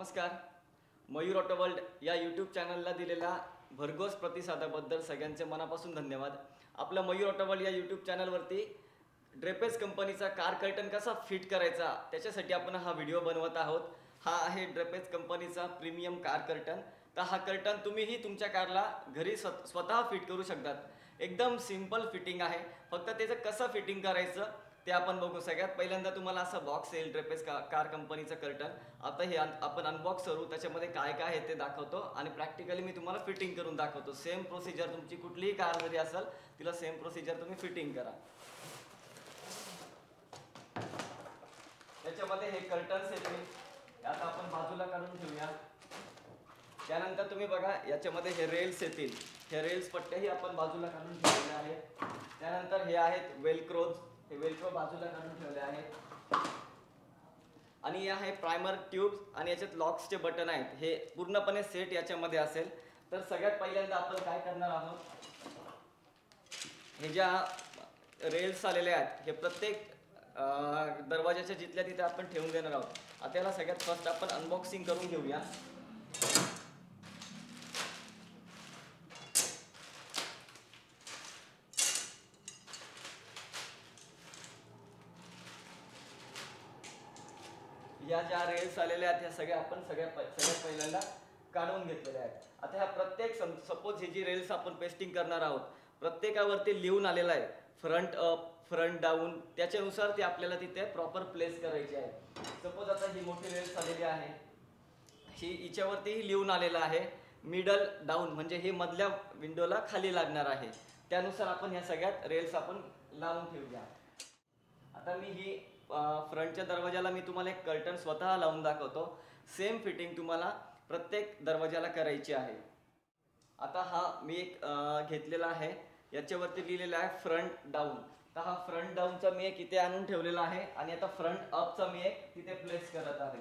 नमस्कार. Mayur auto world या YouTube चॅनलला दिलेल्या भरघोस प्रतिसादाबद्दल सगळ्यांचे मनापासून धन्यवाद. आपल्या मयूर ऑटो वर्ल्ड या यूट्यूब चॅनलवरती ड्रेपेज कंपनीचा कार कर्टन कसा फिट करायचा त्याच्यासाठी आपण हा व्हिडिओ बनवत आहोत. हा आहे ड्रेपेज कंपनीचा प्रीमियम कार कर्टन. तर हा कर्टन तुम्हीही तुमच्या कारला घरी स्वतः फिट करू शकतात. एकदम सिंपल फिटिंग आहे. फक्त त्याचं कसं फिटिंग करायचं ते आपण बघू. सगळ्यात पहिल्यांदा तुम्हाला असं बॉक्स येईल ड्रेपेज कार कंपनीचं कर्टन. आता हे आपण अनबॉक्स करू, त्याच्यामध्ये काय काय आहे ते दाखवतो आणि प्रॅक्टिकली मी तुम्हाला फिटिंग करून दाखवतो. सेम प्रोसिजर तुमची कुठलीही कार जरी असेल तिला सेम प्रोसिजर तुम्ही फिटिंग करा. त्याच्यामध्ये हे कर्टन्स येतील, आता आपण बाजूला काढून ठेवूया. त्यानंतर तुम्ही बघा याच्यामध्ये हे रेल्स येतील. हे रेल्स पट्ट्याही आपण बाजूला काढून ठेवलेले आहेत. त्यानंतर हे आहेत वेलक्रोज, हे वेलक्रो बाजूला काढून ठेवले आहेत. आणि हे आहे प्रायमर ट्यूब्स आणि याच्यात लॉक्सचे बटन आहेत. हे पूर्णपणे सेट याच्यामध्ये असेल. तर सगळ्यात पहिल्यांदा आपण काय करणार आहोत, हे ज्या रेल्स आलेले आहेत हे प्रत्येक दरवाजाच्या जिथल्या तिथे आपण ठेवून देणार आहोत. आता याला सगळ्यात फर्स्ट आपण अनबॉक्सिंग करून घेऊया. या ज्या रेल्स आलेल्या आहेत ह्या सगळ्या आपण सगळ्यात पहिल्यांदा काढून घेतलेल्या आहेत. आता ह्या प्रत्येक सपोज ही जी रेल्स आपण पेस्टिंग करणार आहोत प्रत्येकावरती लिहून आलेलं आहे फ्रंट अप फ्रंट डाऊन, त्याच्यानुसार ते आपल्याला तिथे प्रॉपर प्लेस करायचे आहे. सपोज आता ही मोठी रेल्स आलेली आहे, हिच्यावरतीही लिहून आलेलं आहे मिडल डाऊन, म्हणजे हे मधल्या विंडोला खाली लागणार आहे. त्यानुसार आपण ह्या सगळ्यात रेल्स आपण लावून ठेवूया. आता मी ही फ्रंटच्या दरवाजाला मी तुम्हाला एक कर्टन स्वतः लावून दाखवतो. सेम फिटिंग तुम्हाला प्रत्येक दरवाजाला करायची आहे. आता हा मी एक घेतलेला आहे, याच्यावरती लिहिलेला आहे फ्रंट डाऊन. तर हा फ्रंट डाऊनचा मी एक इथे आणून ठेवलेला आहे आणि आता फ्रंट अपचा मी एक तिथे प्लेस करत आहे.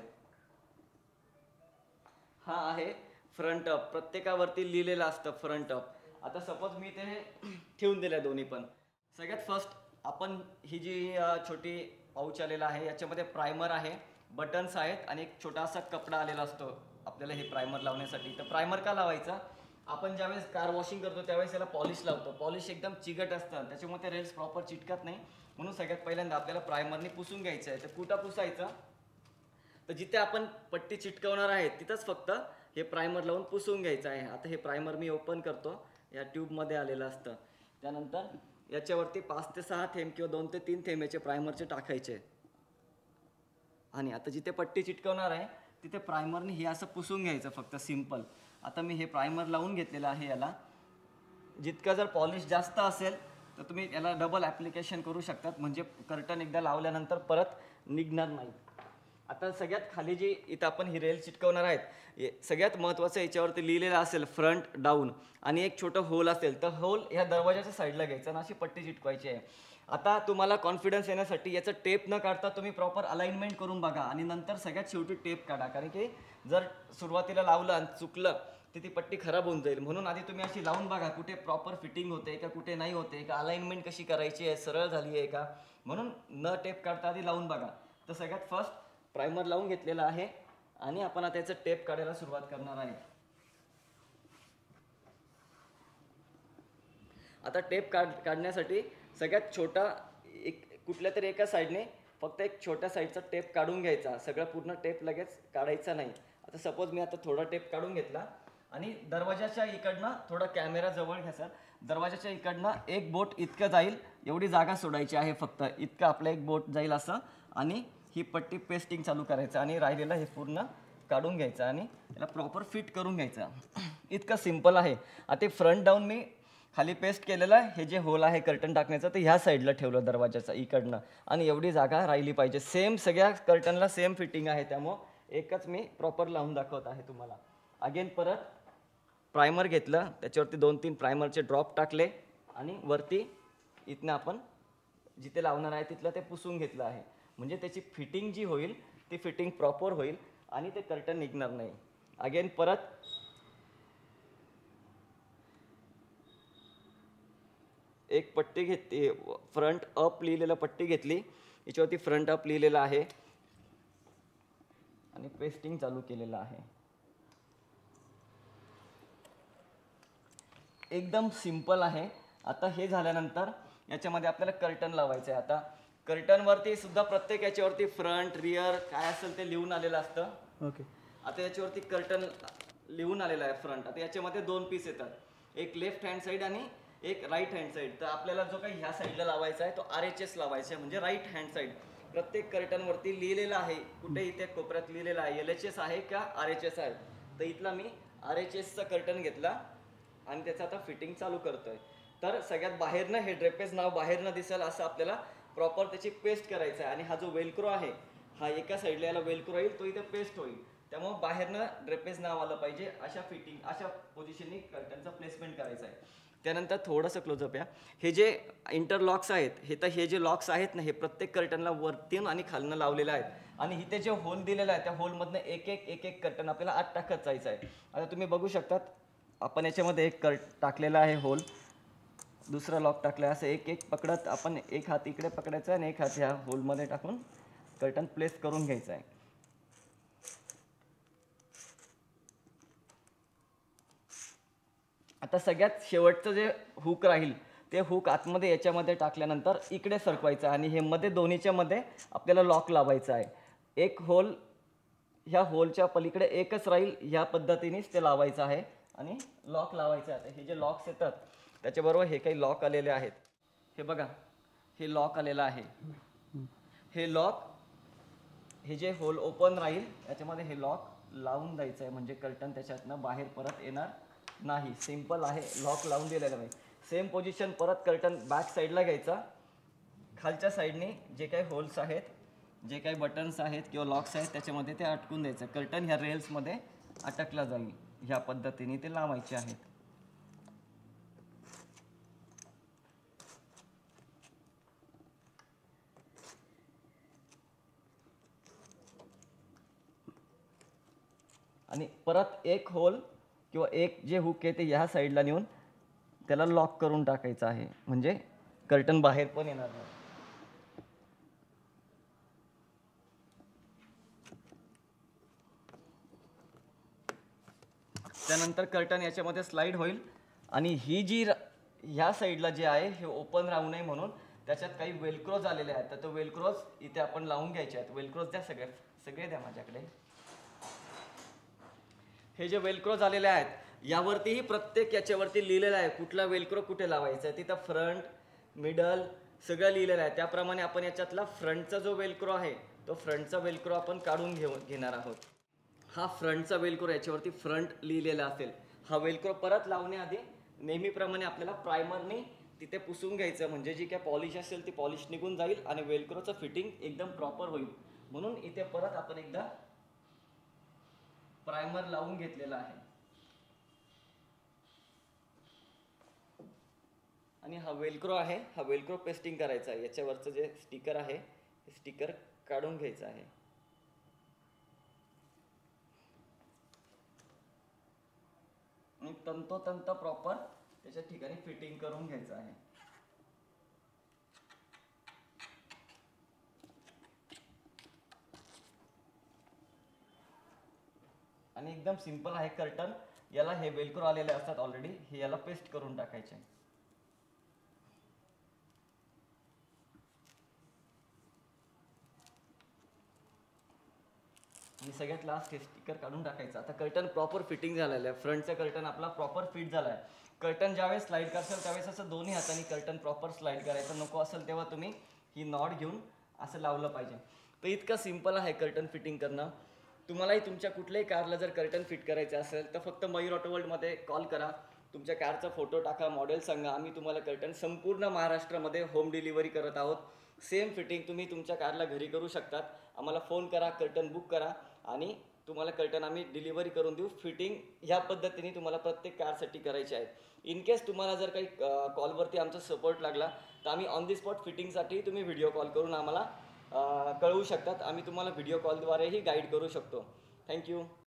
हा आहे फ्रंट अप, प्रत्येकावरती लिहिलेलं असतं फ्रंट अप. आता सपोज मी ते ठेवून दिल्या दोन्ही पण. सगळ्यात फर्स्ट आपण ही जी छोटी पाऊच आलेला आहे याच्यामध्ये प्रायमर आहे, बटन्स आहेत आणि एक छोटासा कपडा आलेला असतो आपल्याला हे प्रायमर लावण्यासाठी. तर प्रायमर का लावायचा, आपण ज्यावेळेस कार वॉशिंग करतो त्यावेळेस याला पॉलिश लावतो. पॉलिश एकदम चिकट असतं त्याच्यामुळे ते रेल्स प्रॉपर चिटकत नाही, म्हणून सगळ्यात पहिल्यांदा आपल्याला प्रायमरने पुसून घ्यायचं आहे. तर कुठं पुसायचं, तर जिथे आपण पट्टी चिटकवणार आहे तिथंच फक्त हे प्रायमर लावून पुसून घ्यायचं आहे. आता हे प्रायमर मी ओपन करतो, या ट्यूबमध्ये आलेलं असतं. त्यानंतर याच्यावरती 5 ते 6 थेंब किंवा 2 ते 3 थेंब याचे प्रायमरचे टाकायचे. आणि आता जिथे पट्टी चिटकवणार आहे तिथे प्रायमरने हे असं पुसून घ्यायचं फक्त सिंपल. आता मी हे प्रायमर लावून घेतलेलं आहे. याला जितकं जर पॉलिश जास्त असेल तर तुम्ही याला डबल ॲप्लिकेशन करू शकतात, म्हणजे कर्टन एकदा लावल्यानंतर परत निघणार नाही. आता सगळ्यात खाली जी इथं आपण ही रेल चिटकवणार आहेत, सगळ्यात महत्त्वाचं याच्यावरती लिहिलेलं असेल फ्रंट डाऊन आणि एक छोटं होल असेल तर होल ह्या दरवाजाच्या साईडला घ्यायचं आणि अशी पट्टी चिटकवायची आहे. आता तुम्हाला कॉन्फिडन्स येण्यासाठी याचं टेप न काढता तुम्ही प्रॉपर अलाइनमेंट करून बघा आणि नंतर सगळ्यात शेवटी टेप काढा, कारण की जर सुरुवातीला लावलं आणि चुकलं तर ती पट्टी खराब होऊन जाईल. म्हणून आधी तुम्ही अशी लावून बघा कुठे प्रॉपर फिटिंग होते का कुठे नाही होते का, अलाइनमेंट कशी करायची आहे, सरळ झाली आहे का, म्हणून न टेप काढता आधी लावून बघा. तर सगळ्यात फर्स्ट प्रायमर लावून घेतलेला आहे आणि आपण आता याचं टेप काढायला सुरुवात करणार आहे. आता टेप काढण्यासाठी सगळ्यात छोटा एक कुठल्या तरी एका साईडने फक्त एक छोट्या साईडचा टेप काढून घ्यायचा, सगळं पूर्ण टेप लगेच काढायचा नाही. आता सपोज मी आता थोडा टेप काढून घेतला आणि दरवाजाच्या इकडनं थोडा कॅमेरा जवळ घ्यायचा. दरवाजाच्या इकडनं एक बोट इतकं जाईल एवढी जागा सोडायची आहे, फक्त इतकं आपलं एक बोट जाईल असं, आणि ही पट्टी पेस्टिंग चालू करायचं आणि राहिलेलं हे पूर्ण काढून घ्यायचं आणि याला प्रॉपर फिट करून घ्यायचं. इतकं सिंपल आहे. आता फ्रंट डाऊन मी खाली पेस्ट केलेलं आहे, हे जे होल आहे कर्टन टाकण्याचं ते ह्या साईडला ठेवलं दरवाजाचा इकडनं, आणि एवढी जागा राहिली पाहिजे. सेम सगळ्या कर्टनला सेम फिटिंग आहे, त्यामुळं एकच मी प्रॉपर लावून दाखवत आहे तुम्हाला. अगेन परत प्रायमर घेतलं, त्याच्यावरती 2-3 प्रायमरचे ड्रॉप टाकले आणि वरती इथनं आपण जिथे लावणार आहे तिथलं ते पुसून घेतलं आहे, म्हणजे त्याची फिटिंग जी होईल ती फिटिंग प्रॉपर होईल आणि ते कर्टन निघणार नाही. अगेन परत एक पट्टी घेतली, फ्रंट अप लिहिलेलं पट्टी घेतली, याच्यावरती फ्रंट अप लिहिलेलं आहे आणि पेस्टिंग चालू केलेलं आहे. एकदम सिंपल आहे. आता हे झाल्यानंतर याच्यामध्ये आपल्याला कर्टन लावायचं आहे. आता कर्टनवरती सुद्धा प्रत्येक याच्यावरती फ्रंट रिअर काय असेल ते लिहून आलेलं असतं. ओके. आता याच्यावरती कर्टन लिहून आलेलं आहे फ्रंट. आता याच्यामध्ये 2 पीस येतात, एक लेफ्ट हँड साईड आणि एक राईट हँड साईड. तर आपल्याला जो काही ह्या साईडला लावायचा आहे तो RHS लावायचा आहे, म्हणजे राईट हँड साईड. प्रत्येक कर्टनवरती लिहिलेलं आहे, कुठे इथे कोपऱ्यात लिहिलेलं आहे LHS आहे का RHS आहे. तर इथला मी RHSचा कर्टन घेतला आणि त्याचं आता फिटिंग चालू करतोय. तर सगळ्यात बाहेरनं हे ड्रेपेज नाव बाहेरनं दिसेल असं आपल्याला प्रॉपर त्याची पेस्ट करायचं आहे. आणि हा जो वेलक्रो आहे हा एका साईडला याला वेलक्रो येईल, तो इथे पेस्ट होईल. त्यामुळे बाहेरनं ड्रेपेज नाव आलं पाहिजे. अशा फिटिंग अशा पोझिशननी कर्टनचं प्लेसमेंट करायचं आहे. त्यानंतर थोडंसं क्लोजअप या. हे जे इंटरलॉक्स आहेत हे जे लॉक्स आहेत ना, हे प्रत्येक कर्टनला वरतून आणि खालनं लावलेलं आहेत. आणि इथे जे होल दिलेला आहे त्या होलमधनं एक एक कर्टन आपल्याला आत टाकत जायचं आहे. आता तुम्ही बघू शकतात, आपण याच्यामध्ये एक टाकलेला आहे होल, दुसरा लॉक टाकला. असं एक पकडत आपण एक हात इकडे पकडायचा आणि एक हात ह्या होलमध्ये टाकून कर्टन प्लेस करून घ्यायचं आहे. आता सगळ्यात शेवटचं जे हुक राहील ते हुक आतमध्ये याच्यामध्ये टाकल्यानंतर इकडे सरकवायचं आणि हे मध्ये दोन्हीच्या मध्ये आपल्याला लॉक लावायचं आहे. एक होल ह्या होलच्या पलीकडे एकच राहील, ह्या पद्धतीनेच ते लावायचं आहे आणि लॉक लावायचं आहे. हे जे लॉक्स येतात त्याच्याबरोबर हे काही लॉक आलेले आहेत. हे बघा, हे लॉक आलेलं आहे. हे लॉक, हे जे होल ओपन राहील याच्यामध्ये हे लॉक लावून द्यायचं आहे, म्हणजे कर्टन त्याच्यातनं बाहेर परत येणार नाही. सिंपल आहे, लॉक लावून दिलेलं नाही. सेम पोझिशन परत कर्टन बॅक साईडला घ्यायचा. खालच्या साईडने जे काही होल्स आहेत, जे काही बटन्स आहेत किंवा लॉक्स आहेत त्याच्यामध्ये ते अटकून द्यायचं. कर्टन ह्या रेल्समध्ये अटकला जाईल. ह्या पद्धतीने ते लावायचे आहेत. आणि परत एक होल किंवा एक जे हुक आहे ते ह्या साईडला नेऊन त्याला लॉक करून टाकायचं आहे, म्हणजे कर्टन बाहेर पण येणार नाही. त्यानंतर कर्टन याच्यामध्ये स्लाइड होईल आणि ही जी ह्या साईडला जे आहे हे ओपन राहू नये म्हणून त्याच्यात काही वेलक्रोज आलेले आहेत. तर तो वेलक्रोज इथे आपण लावून घ्यायचे आहेत. वेलक्रोज द्या, सगळे द्या माझ्याकडे. हे जे वेलक्रो झालेले आहेत यावरतीही प्रत्येक याच्यावरती लिहिलेलं आहे कुठला वेलक्रो कुठे लावायचा आहे. तिथं फ्रंट मिडल सगळं लिहिलेलं आहे. त्याप्रमाणे आपण याच्यातला फ्रंटचा जो वेलक्रो आहे तो फ्रंटचा वेलक्रो आपण काढून घेणार आहोत. हा फ्रंटचा वेलक्रो, याच्यावरती फ्रंट लिहिलेला असेल. हा वेलक्रो परत लावण्याआधी नेहमीप्रमाणे आपल्याला प्रायमरने तिथे पुसून घ्यायचं, म्हणजे जी काय पॉलिश असेल ती पॉलिश निघून जाईल आणि वेलक्रोचं फिटिंग एकदम प्रॉपर होईल. म्हणून इथे परत आपण एकदा प्रायमर लावून घेतलेला आहे. आणि हा वेलक्रो आहे, हा वेलक्रो पेस्टिंग करायचा आहे. याच्यावरचं जे स्टिकर आहे ते स्टिकर काढून घ्यायचं आहे. आणि तंतोतंत प्रॉपर त्याच्या ठिकाणी फिटिंग करून घ्यायचं आहे. आणि एकदम सिंपल आहे कर्टन. याला हे वेलक्रो आलेले असतात ऑलरेडी, हे याला पेस्ट करून टाकायचे. आणि सगळ्यात लास्ट हे स्टिकर काढून टाकायचं. आता कर्टन प्रॉपर फिटिंग झालेलं आहे. फ्रंटचा कर्टन आपला प्रॉपर फिट झाला आहे. कर्टन ज्यावेळेस स्लाइड करशाल त्यावेळेस असं दोन्ही हाताने कर्टन प्रॉपर स्लाइड करायचं. नको असेल तेव्हा तुम्ही ही नॉट घेऊन असं लावलं पाहिजे. तर इतकं सिंपल आहे कर्टन फिटिंग करणं. तुम्हालाही तुमच्या कुठल्याही कारला जर कर्टन फिट करायचं असेल तर फक्त मयूर ऑटोवर्ल्डमध्ये कॉल करा. तुमच्या कारचा फोटो टाका, मॉडेल सांगा. आम्ही तुम्हाला कर्टन संपूर्ण महाराष्ट्रामध्ये होम डिलिव्हरी करत आहोत. सेम फिटिंग तुम्ही तुमच्या कारला घरी करू शकतात. आम्हाला फोन करा, कर्टन बुक करा आणि तुम्हाला कर्टन आम्ही डिलिव्हरी करून देऊ. फिटिंग ह्या पद्धतीने तुम्हाला प्रत्येक कारसाठी करायची आहे. इन केस तुम्हाला जर काही कॉलवरती आमचा सपोर्ट लागला तर आम्ही ऑन दी स्पॉट फिटिंगसाठी तुम्ही व्हिडिओ कॉल करून आम्हाला कळवू शकतात. आम्ही तुम्हाला व्हिडिओ कॉलद्वारेही गाईड करू शकतो. थँक्यू.